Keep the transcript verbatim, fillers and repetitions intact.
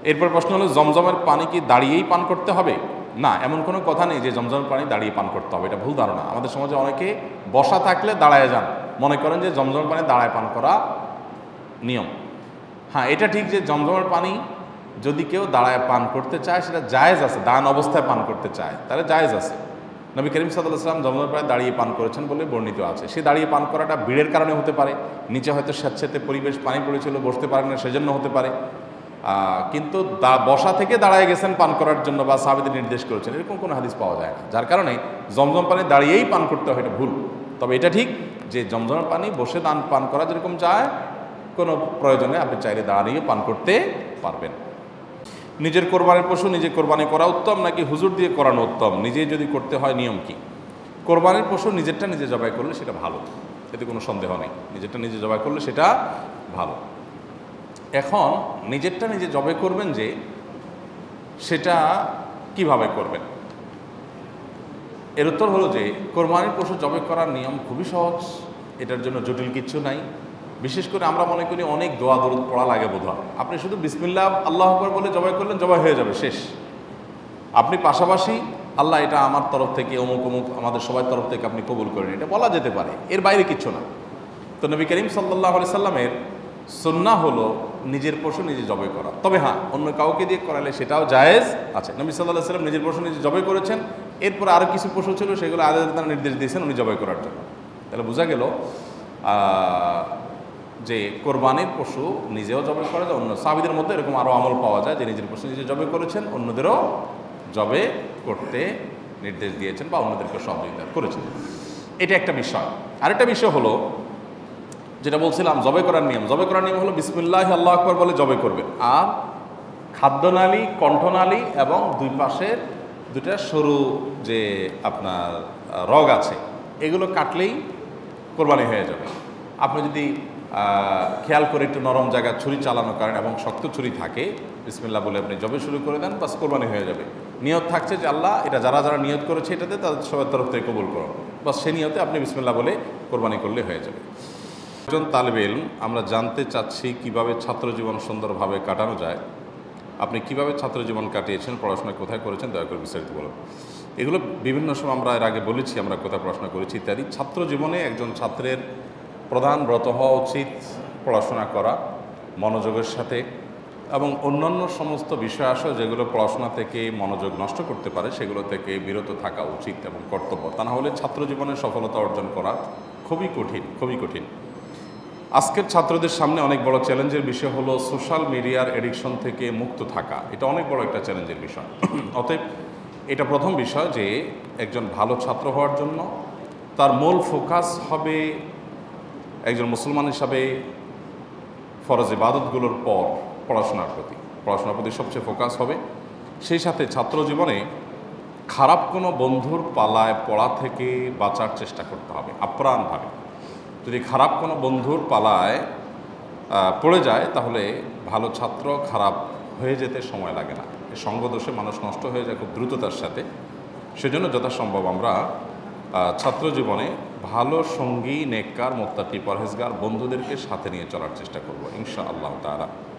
এরপর প্রশ্ন হলো জমজমের পানি কি দাঁড়িয়েই পান করতে হবে? না, এমন কোনো কথা নেই যে জমজমের পানি দাঁড়িয়ে পান করতে হবে, এটা ভুল ধারণা। আমাদের সমাজে অনেকে বসা থাকলে দাঁড়ায় যান, মনে করেন যে জমজমের পানি দাঁড়ায় পান করা নিয়ম। হ্যাঁ, এটা ঠিক যে জমজমের পানি যদি কেউ দাঁড়ায় পান করতে চায় সেটা জায়েজ আছে, দান অবস্থায় পান করতে চায় তাহলে জায়েজ আছে। নবী করিম সাল্লাল্লাহু আলাইহি ওয়াসাল্লাম জমজমের পানি দাঁড়িয়ে পান করেছেন বলে বর্ণিত আছে। সে দাঁড়িয়ে পান করাটা ভিড়ের কারণে হতে পারে, নিচে হয়তো স্যাঁতস্যাঁতে পরিবেশ পানি পড়েছিল, বসতে পারেন না সেজন্য হতে পারে। কিন্তু বসা থেকে দাঁড়ায় গেছেন পান করার জন্য বা সাহাবীদের নির্দেশ করেছেন এরকম কোনো হাদিস পাওয়া যায় না, যার কারণে জমজম পানি দাঁড়িয়েই পান করতে হয় এটা ভুল। তবে এটা ঠিক যে জমজমের পানি বসে দান পান করা যেরকম চায়, কোনো প্রয়োজনে আপনি চাইলে দাঁড়িয়ে পান করতে পারবেন। নিজের কোরবানির পশু নিজে কোরবানি করা উত্তম নাকি হুজুর দিয়ে করানো উত্তম? নিজেই যদি করতে হয় নিয়ম কি? কোরবানির পশু নিজেরটা নিজে জবাই করলে সেটা ভালো, এতে কোনো সন্দেহ নেই। নিজেরটা নিজে জবাই করলে সেটা ভালো। এখন নিজেরটা নিজে জবাই করবেন যে সেটা কিভাবে করবেন, এর উত্তর হলো যে কোরবানির পশু জবাই করার নিয়ম খুবই সহজ, এটার জন্য জটিল কিচ্ছু নাই। বিশেষ করে আমরা মনে করি অনেক দোয়া দরুদ পড়া লাগে বোধহয়। আপনি শুধু বিসমিল্লাহ আল্লাহু আকবার বলে জবাই করলেন, জবাই হয়ে যাবে, শেষ। আপনি পাশাপাশি আল্লাহ এটা আমার তরফ থেকে অমুক অমুক আমাদের সবার তরফ থেকে আপনি কবুল করেন, এটা বলা যেতে পারে, এর বাইরে কিচ্ছু না। তো নবী করিম সাল্লাল্লাহু আলাইহি সাল্লামের সুন্নাহ হলো নিজের পশু নিজে জবাই করা। তবে হ্যাঁ, অন্য কাউকে দিয়ে করালে সেটাও জায়েজ আছে। নবী সাল্লাল্লাহু আলাইহি সাল্লাম নিজের পশু নিজে জবাই করেছেন, এরপর আরও কিছু পশু ছিল সেগুলো আলাদা তারা নির্দেশ দিয়েছেন উনি জবাই করার জন্য। তাহলে বোঝা গেল যে কোরবানির পশু নিজেও জবাই করা যায়, অন্য সাহাবীদের মধ্যে এরকম আরও আমল পাওয়া যায় যে নিজের পশু নিজে জবাই করেছেন, অন্যদেরও জবাই করতে নির্দেশ দিয়েছেন বা অন্যদেরকে সহযোগিতা করেছেন। এটা একটা বিষয়। আরেকটা বিষয় হলো যেটা বলছিলাম জবাই করার নিয়ম। জবাই করার নিয়ম হলো বিসমিল্লাহ আল্লাহু আকবার বলে জবাই করবেন, আর খাদ্যনালী, কণ্ঠনালী এবং দুই পাশের দুটা সরু যে আপনার রগ আছে এগুলো কাটলেই কোরবানি হয়ে যাবে। আপনি যদি খেয়াল করে একটু নরম জায়গায় ছুরি চালানো করেন এবং শক্ত ছুরি থাকে, বিসমিল্লাহ বলে আপনি জবাই শুরু করে দেন, বাস কোরবানি হয়ে যাবে। নিয়ত থাকছে যে আল্লাহ এটা যারা যারা নিয়ত করেছে এটাতে তাদের সবার তরফ থেকে কবুল করুন, বাস সেই নিয়তে আপনি বিসমিল্লাহ বলে কোরবানি করলে হয়ে যাবে। একজন তালেবে ইলম, আমরা জানতে চাচ্ছি কিভাবে ছাত্র জীবন সুন্দরভাবে কাটানো যায়। আপনি কিভাবে ছাত্র জীবন কাটিয়েছেন, পড়াশোনা কোথায় করেছেন, দয়া করে বিস্তারিত বলুন। এগুলো বিভিন্ন সময় আমরা এর আগে বলেছি আমরা কোথায় পড়াশোনা করেছি ইত্যাদি। ছাত্র জীবনে একজন ছাত্রের প্রধান ব্রত হওয়া উচিত পড়াশোনা করা মনোযোগের সাথে, এবং অন্যান্য সমস্ত বিষয় আসে যেগুলো পড়াশোনা থেকে মনোযোগ নষ্ট করতে পারে সেগুলো থেকে বিরত থাকা উচিত এবং কর্তব্য। তা না হলে ছাত্র জীবনে সফলতা অর্জন করা খুবই কঠিন, খুবই কঠিন। আজকের ছাত্রদের সামনে অনেক বড় চ্যালেঞ্জের বিষয় হলো সোশ্যাল মিডিয়ার এডিকশন থেকে মুক্ত থাকা। এটা অনেক বড় একটা চ্যালেঞ্জের বিষয়। অতএব এটা প্রথম বিষয় যে একজন ভালো ছাত্র হওয়ার জন্য তার মূল ফোকাস হবে একজন মুসলমান হিসাবে ফরজ ইবাদতগুলোর পর পড়াশোনার প্রতি, পড়াশোনার প্রতি সবচেয়ে ফোকাস হবে। সেই সাথে ছাত্র জীবনে খারাপ কোনো বন্ধুর পালায় পড়া থেকে বাঁচার চেষ্টা করতে হবে আপ্রাণভাবে। যদি খারাপ কোনো বন্ধুর পালায় পড়ে যায় তাহলে ভালো ছাত্র খারাপ হয়ে যেতে সময় লাগে না। সঙ্গদোষে মানুষ নষ্ট হয়ে যায় খুব দ্রুততার সাথে। সেজন্য যথাসম্ভব আমরা ছাত্র জীবনে ভালো সঙ্গী, নেককার, মুত্তাকি, পরহেজগার বন্ধুদেরকে সাথে নিয়ে চলার চেষ্টা করব ইনশাআল্লাহ তাআলা।